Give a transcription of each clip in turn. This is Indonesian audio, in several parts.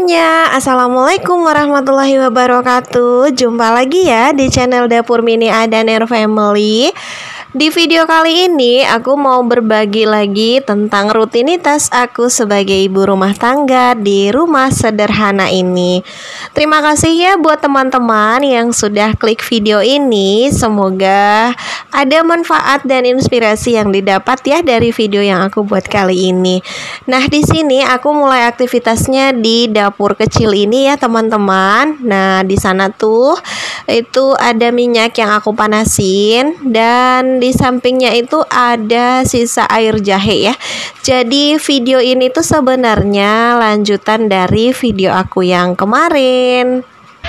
semuanya, Assalamualaikum warahmatullahi wabarakatuh. Jumpa lagi ya di channel Dapur Mini Adaner Family. Di video kali ini aku mau berbagi lagi tentang rutinitas aku sebagai ibu rumah tangga di rumah sederhana ini. Terima kasih ya buat teman-teman yang sudah klik video ini. Semoga ada manfaat dan inspirasi yang didapat ya dari video yang aku buat kali ini. Nah, di sini aku mulai aktivitasnya di dapur kecil ini ya teman-teman. Nah, di sana tuh itu ada minyak yang aku panasin, dan di sampingnya itu ada sisa air jahe ya. Jadi video ini tuh sebenarnya lanjutan dari video aku yang kemarin.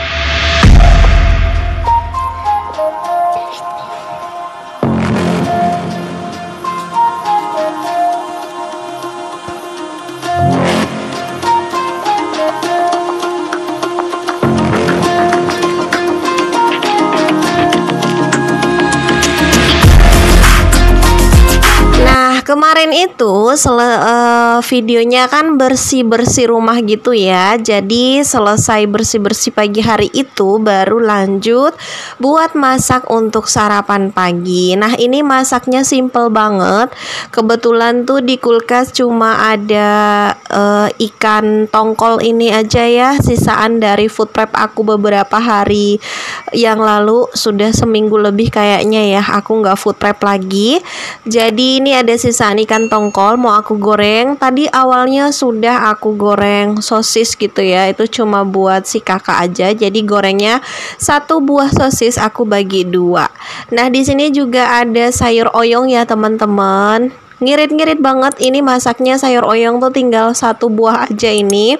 Kemarin itu videonya kan bersih-bersih rumah gitu ya. Jadi selesai bersih-bersih pagi hari itu baru lanjut buat masak untuk sarapan pagi. Nah, ini masaknya simple banget. Kebetulan tuh di kulkas cuma ada ikan tongkol ini aja ya, sisaan dari food prep aku beberapa hari yang lalu. Sudah seminggu lebih kayaknya ya aku nggak food prep lagi. Jadi ini ada sisaan ikan tongkol mau aku goreng. Tadi awalnya sudah aku goreng sosis gitu ya, itu cuma buat si kakak aja. Jadi gorengnya satu buah sosis aku bagi dua. Nah, di sini juga ada sayur oyong ya teman-teman. Ngirit-ngirit banget ini masaknya. Sayur oyong tuh tinggal satu buah aja ini.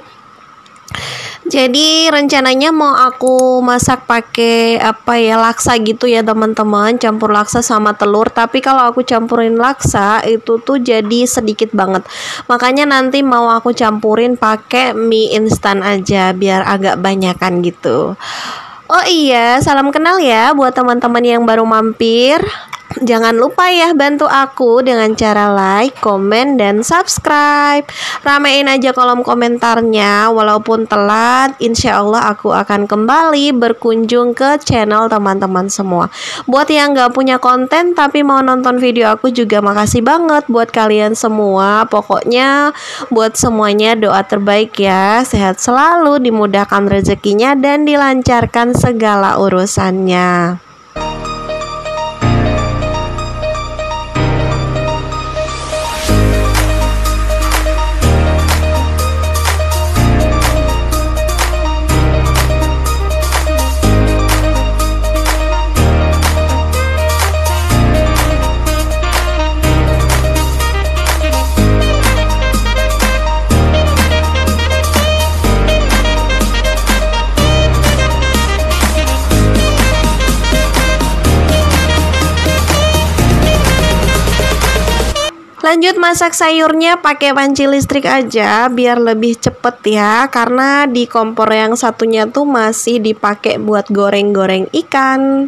Jadi rencananya mau aku masak pakai laksa gitu ya teman-teman, campur laksa sama telur. Tapi kalau aku campurin laksa itu tuh jadi sedikit banget. Makanya nanti mau aku campurin pakai mie instan aja biar agak banyakan gitu. Oh iya, salam kenal ya buat teman-teman yang baru mampir. Jangan lupa ya bantu aku dengan cara like, komen, dan subscribe. Ramein aja kolom komentarnya. Walaupun telat, insya Allah aku akan kembali berkunjung ke channel teman-teman semua. Buat yang gak punya konten tapi mau nonton video aku juga makasih banget buat kalian semua. Pokoknya buat semuanya doa terbaik ya. Sehat selalu, dimudahkan rezekinya, dan dilancarkan segala urusannya. Lanjut masak sayurnya pakai panci listrik aja biar lebih cepet ya, karena di kompor yang satunya tuh masih dipakai buat goreng-goreng ikan.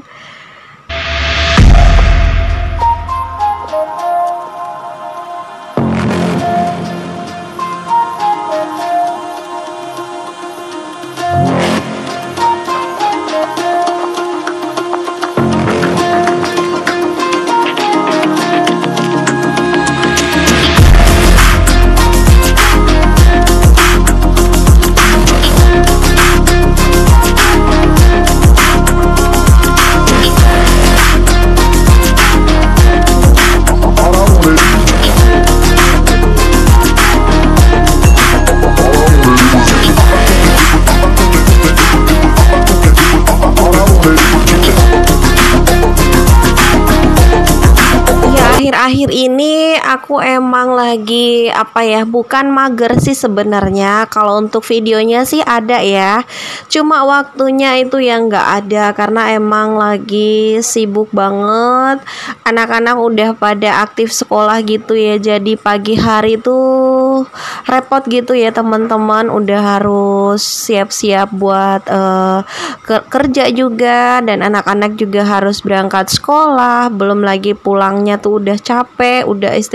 Akhir-akhir ini aku emang lagi bukan mager sih sebenarnya. Kalau untuk videonya sih ada ya, cuma waktunya itu yang nggak ada karena emang lagi sibuk banget. Anak-anak udah pada aktif sekolah gitu ya, jadi pagi hari tuh repot gitu ya teman-teman. Udah harus siap-siap buat kerja juga, dan anak-anak juga harus berangkat sekolah. Belum lagi pulangnya tuh udah capek, udah istirahat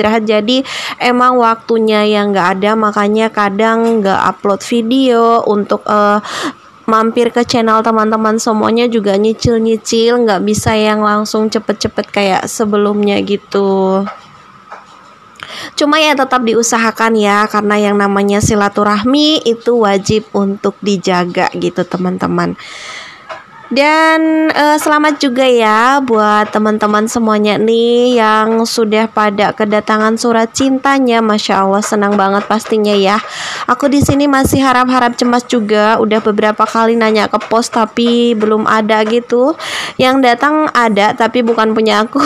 istirahat. Jadi emang waktunya yang nggak ada, makanya kadang nggak upload video. Untuk mampir ke channel teman-teman semuanya juga nyicil-nyicil, nggak bisa yang langsung cepet-cepet kayak sebelumnya gitu. Cuma ya tetap diusahakan ya, karena yang namanya silaturahmi itu wajib untuk dijaga gitu teman-teman. Dan selamat juga ya buat teman-teman semuanya nih yang sudah pada kedatangan surat cintanya. Masya Allah, senang banget pastinya ya. Aku di sini masih harap-harap cemas juga. Udah beberapa kali nanya ke pos tapi belum ada gitu. Yang datang ada tapi bukan punya aku.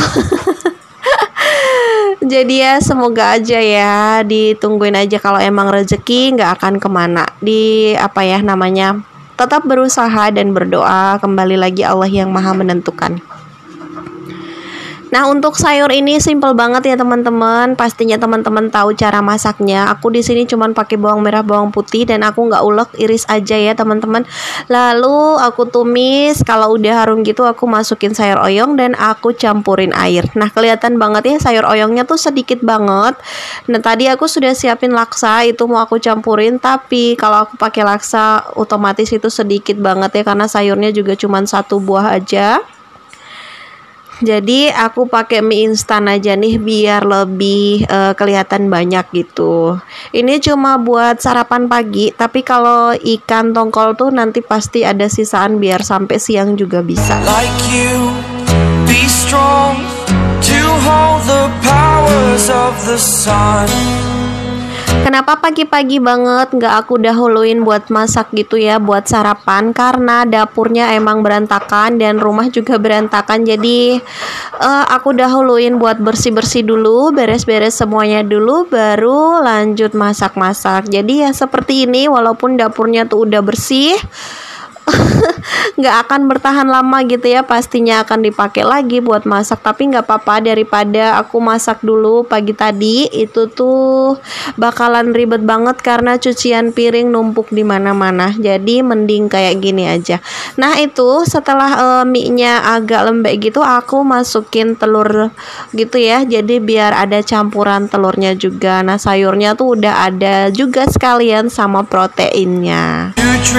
Jadi ya semoga aja ya, ditungguin aja, kalau emang rezeki nggak akan kemana. Di apa ya namanya, tetap berusaha dan berdoa, kembali lagi Allah yang maha menentukan. Nah, untuk sayur ini simple banget ya teman-teman. Pastinya teman-teman tahu cara masaknya. Aku di sini cuman pakai bawang merah, bawang putih, dan aku nggak ulek, iris aja ya teman-teman. Lalu aku tumis. Kalau udah harum gitu aku masukin sayur oyong dan aku campurin air. Nah, kelihatan banget ya sayur oyongnya tuh sedikit banget. Nah, tadi aku sudah siapin laksa, itu mau aku campurin, tapi kalau aku pakai laksa otomatis itu sedikit banget ya, karena sayurnya juga cuman 1 buah aja. Jadi aku pakai mie instan aja nih biar lebih kelihatan banyak gitu. Ini cuma buat sarapan pagi, tapi kalau ikan tongkol tuh nanti pasti ada sisaan biar sampai siang juga bisa. Like you, be strong to hold the powers of the sun. Kenapa pagi-pagi banget nggak aku dahuluin buat masak gitu ya, buat sarapan? Karena dapurnya emang berantakan dan rumah juga berantakan. Jadi aku dahuluin buat bersih-bersih dulu, beres-beres semuanya dulu, baru lanjut masak-masak. Jadi ya seperti ini, walaupun dapurnya tuh udah bersih, nggak akan bertahan lama gitu ya, pastinya akan dipakai lagi buat masak. Tapi nggak apa-apa, daripada aku masak dulu pagi tadi itu tuh bakalan ribet banget karena cucian piring numpuk di mana-mana. Jadi mending kayak gini aja. Nah, itu setelah mie-nya agak lembek gitu, aku masukin telur gitu ya, jadi biar ada campuran telurnya juga. Nah, sayurnya tuh udah ada juga sekalian sama proteinnya.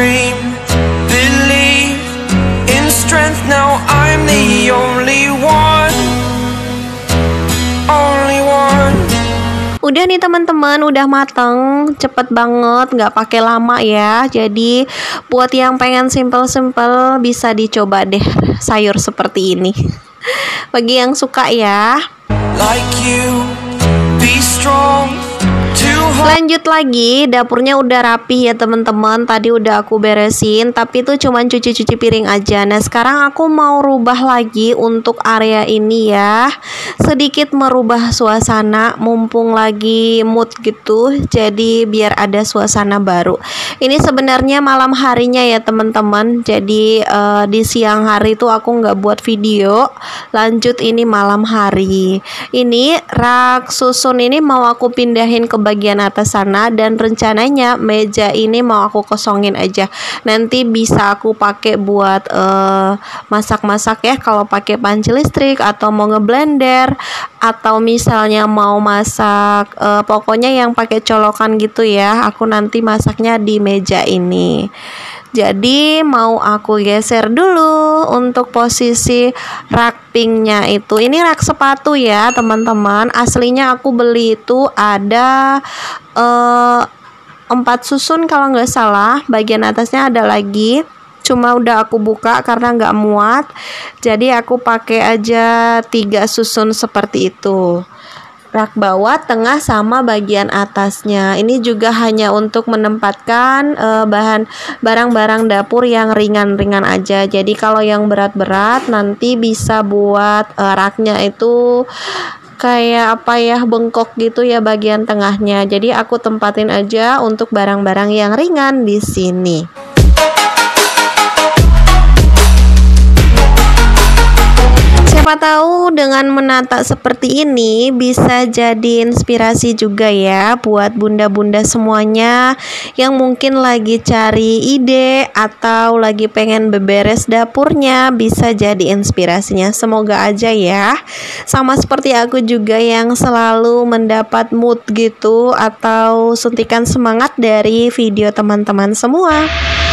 Believe in strength, now I'm the only one. Udah nih teman-teman, udah mateng, cepet banget, nggak pakai lama ya. Jadi buat yang pengen simple-simple bisa dicoba deh sayur seperti ini. Bagi yang suka ya. Like you, be strong. Lanjut lagi, dapurnya udah rapih ya teman-teman. Tadi udah aku beresin, tapi itu cuman cuci-cuci piring aja. Nah, sekarang aku mau rubah lagi untuk area ini ya. Sedikit merubah suasana, mumpung lagi mood gitu. Jadi biar ada suasana baru. Ini sebenarnya malam harinya ya teman-teman. Jadi di siang hari tuh aku nggak buat video. Lanjut ini malam hari. Ini rak susun ini mau aku pindahin ke bagian atas sana, dan rencananya meja ini mau aku kosongin aja. Nanti bisa aku pakai buat masak-masak ya, kalau pakai panci listrik atau mau ngeblender atau misalnya mau masak pokoknya yang pakai colokan gitu ya. Aku nanti masaknya di meja ini. Jadi mau aku geser dulu untuk posisi rak pinknya itu. Ini rak sepatu ya teman-teman. Aslinya aku beli itu ada 4 susun kalau nggak salah. Bagian atasnya ada lagi. Cuma udah aku buka karena nggak muat. Jadi aku pakai aja 3 susun seperti itu. Rak bawah, tengah, sama bagian atasnya. Ini juga hanya untuk menempatkan bahan barang-barang dapur yang ringan-ringan aja. Jadi kalau yang berat-berat nanti bisa buat raknya itu kayak apa ya, bengkok gitu ya bagian tengahnya. Jadi aku tempatin aja untuk barang-barang yang ringan di sini. Siapa tahu dengan menata seperti ini bisa jadi inspirasi juga ya buat bunda-bunda semuanya yang mungkin lagi cari ide atau lagi pengen beberes dapurnya, bisa jadi inspirasinya. Semoga aja ya. Sama seperti aku juga yang selalu mendapat mood gitu atau suntikan semangat dari video teman-teman semua.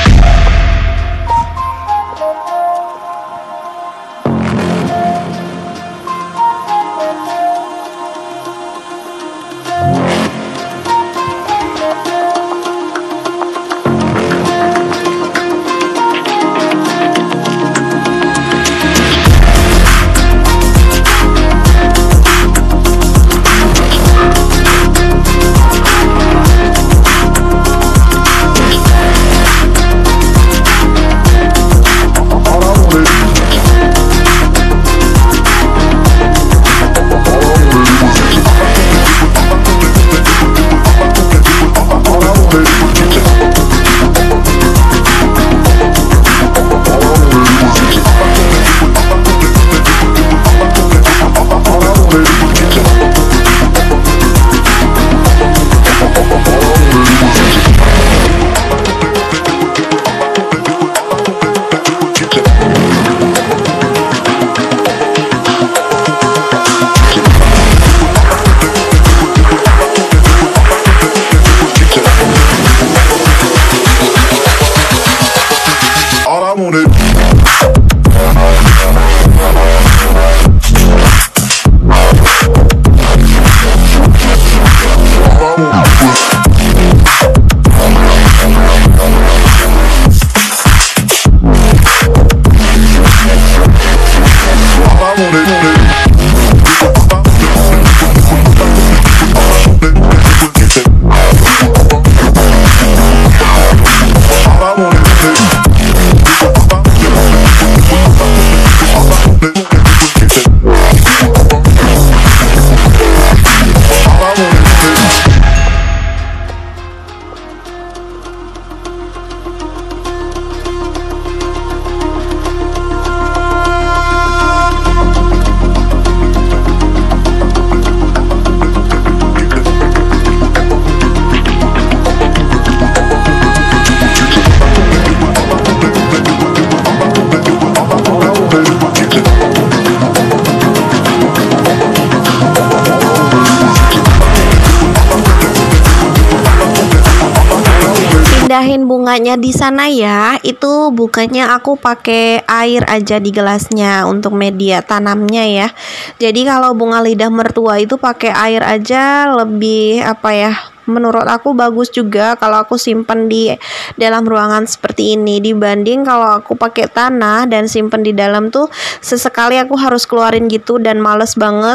Pindahin bunganya di sana ya. Itu bukannya aku pakai air aja di gelasnya untuk media tanamnya ya. Jadi kalau bunga lidah mertua itu pakai air aja lebih menurut aku bagus juga kalau aku simpan di dalam ruangan seperti ini, dibanding kalau aku pakai tanah dan simpan di dalam tuh sesekali aku harus keluarin gitu dan males banget.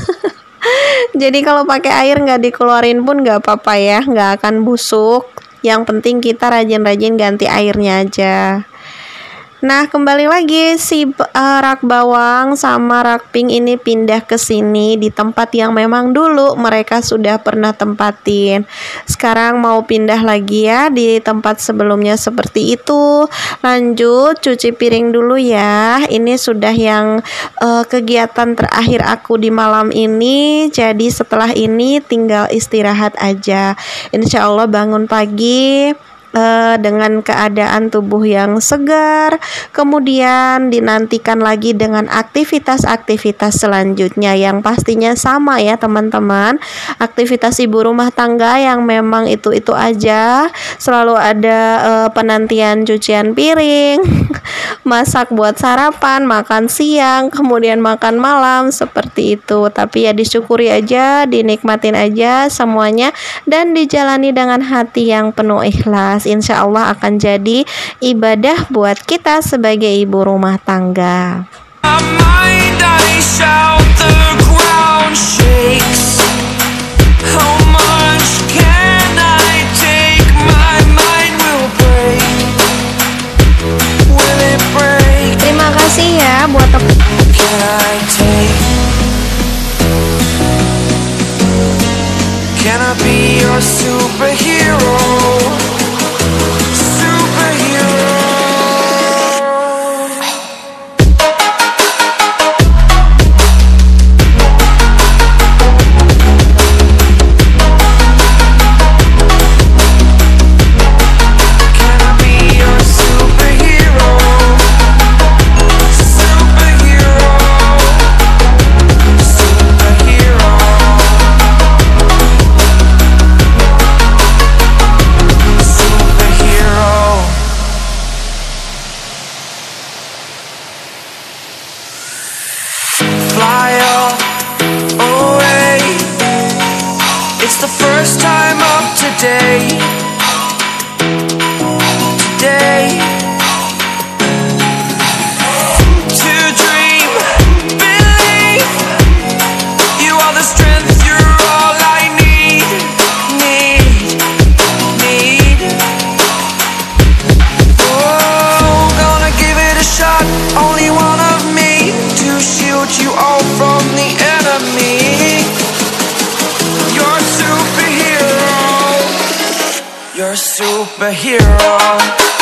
Jadi kalau pakai air nggak dikeluarin pun nggak apa-apa ya, nggak akan busuk. Yang penting kita rajin-rajin ganti airnya aja. Nah, kembali lagi si rak bawang sama rak pink ini pindah ke sini di tempat yang memang dulu mereka sudah pernah tempatin. Sekarang mau pindah lagi ya di tempat sebelumnya seperti itu. Lanjut cuci piring dulu ya. Ini sudah yang kegiatan terakhir aku di malam ini. Jadi setelah ini tinggal istirahat aja. Insya Allah bangun pagi dengan keadaan tubuh yang segar, kemudian dinantikan lagi dengan aktivitas-aktivitas selanjutnya yang pastinya sama ya teman-teman. Aktivitas ibu rumah tangga yang memang itu-itu aja, selalu ada penantian cucian piring, masak buat sarapan, makan siang, kemudian makan malam, seperti itu. Tapi ya disyukuri aja, dinikmatin aja semuanya dan dijalani dengan hati yang penuh ikhlas. Insya Allah akan jadi ibadah buat kita sebagai ibu rumah tangga. Terima kasih ya buat Can I be your superhero? the first time of today. Today. To dream, believe. You are the strength, you're all I need. Oh, gonna give it a shot. Only one of me to shield you all from the enemy. You're a superhero. You're a superhero.